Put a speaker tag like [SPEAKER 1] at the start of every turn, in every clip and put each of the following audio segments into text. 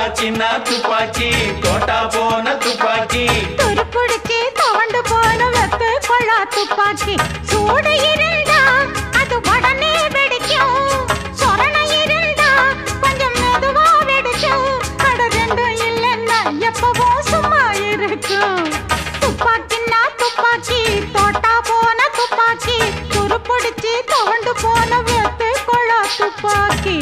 [SPEAKER 1] துப்பாக்கினா துப்பாக்கி தோட்டா போன துப்பாக்கி
[SPEAKER 2] துருப்புடிச்சு தவண்டு போன வெத்து கொள்ளா துப்பாக்கி சூடு இருந்தா அது உடனே வெடிக்கும் சொரண இருந்தா கொஞ்சம் மெதுவா வெடிக்கும் அட ரெண்டும் இல்லைன்னா எப்பவும் சும்மா இருக்கும் துப்பாக்கினா துப்பாக்கி தோட்டா போன துப்பாக்கி துருப்புடிச்சு தவண்டு போன வெத்து கொள்ளா துப்பாக்கி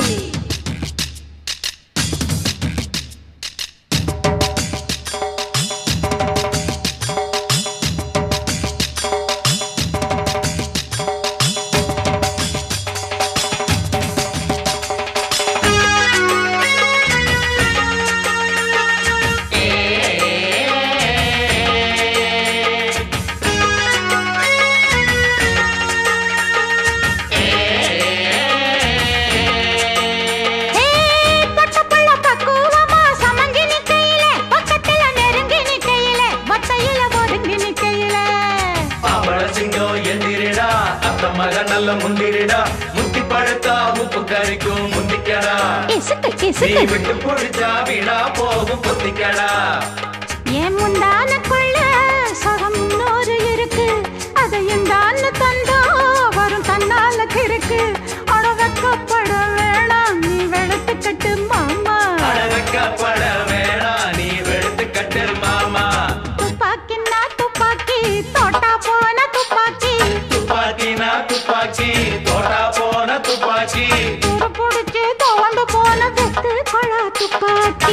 [SPEAKER 1] மகனல்ல முந்திரிடா முத்தி படுத்தா உப்பு கறிக்கும் முந்திக்கடா நீ விட்டு பொடிச்சா வீணா போகும் பொத்திக்கடா
[SPEAKER 2] ஏன் முந்தானக்குள்ள சகம் நூறு இருக்கு அதையும் தான் தந்தா வரும் தன்னால கிருக்கு அட வெக்கப்பட வேணாம் நீ வெளுத்து கட்டு மாமா
[SPEAKER 1] அட வெக்கப்பட வேணாம் நீ வெளுத்து கட்டு மாமா
[SPEAKER 2] துப்பாக்கினா துப்பாக்கி தோட்டா போன துப்பாக்கி
[SPEAKER 1] துப்பாக்கினா துப்பாக்கி தோட்டா போன துப்பாக்கி
[SPEAKER 2] துருப்புடிச்சு தோண்டு போன வெத்து கொள்ளா துப்பாக்கி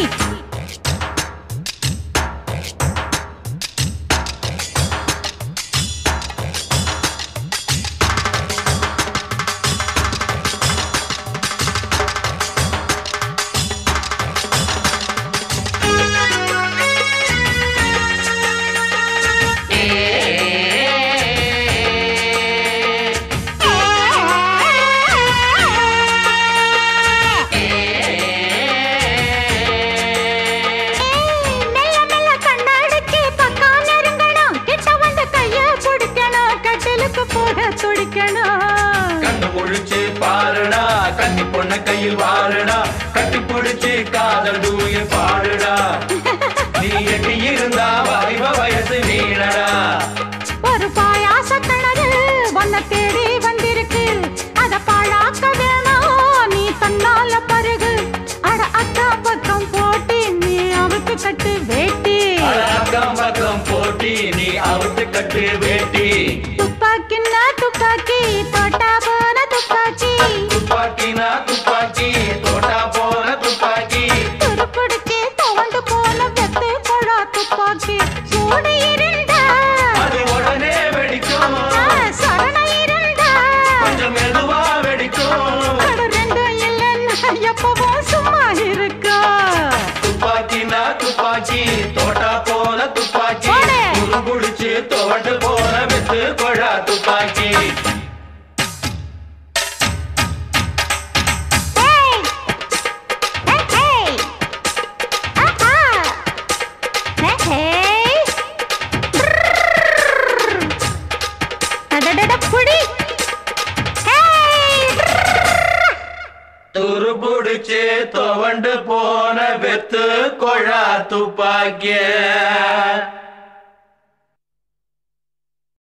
[SPEAKER 1] கண்ணு முழிச்சு பாருடா கண்ணி பொண்ண கையில் வாருடா கட்டி பிடிச்சு காதல் தூயில் பாடுடா நீ எட்டி இருந்தா வாலிப வயசு வீணடா
[SPEAKER 2] ஒரு பாயாச கிணறு உன்னை தேடி வந்திருக்கு அத பாழாக்க வேணாம் நீ தன்னால பருகு அட அக்கம் பக்கம் போட்டி நீ அவுத்து கட்டு வேட்டி
[SPEAKER 1] அக்கம் பக்கம் போட்டி நீ அவுத்து கட்டு வேட்டி
[SPEAKER 2] துப்பாக்கினா துப்பாக்கி தோட்டா போன துப்பாக்கி
[SPEAKER 1] துப்பாக்கினா துப்பாக்கி தோட்டா போன துப்பாக்கி
[SPEAKER 2] துருப்புடிச்சு தவண்டு போன வெத்து கொள்ளா துப்பாக்கி சூடு இருந்தா
[SPEAKER 1] அது உடனே வெடிக்கும்
[SPEAKER 2] சரண இருந்தா
[SPEAKER 1] கொஞ்சம் மெதுவா வெடிக்கும்
[SPEAKER 2] அட ரெண்டும் இல்லைன்னா எப்பவும் சும்மா இருக்கா
[SPEAKER 1] துப்பாக்கினா துப்பாக்கி தோட்டா போன துப்பாக்கி
[SPEAKER 2] போடு.
[SPEAKER 1] துருபுடிச்சு தோண்டு போன வெத்து கொழா துப்பாக்கி
[SPEAKER 2] ஏய் ஏய் ஆஹா ஏய் அடடட புடி ஏய்
[SPEAKER 1] துருபுடிச்சு தோண்டு போன வெத்து கொழா துப்பாக்கிய